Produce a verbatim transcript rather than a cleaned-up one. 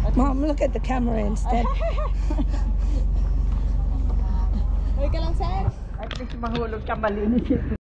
Mom, look at the camera instead. Uy ka lang, sir. At least mahulog ka malinis.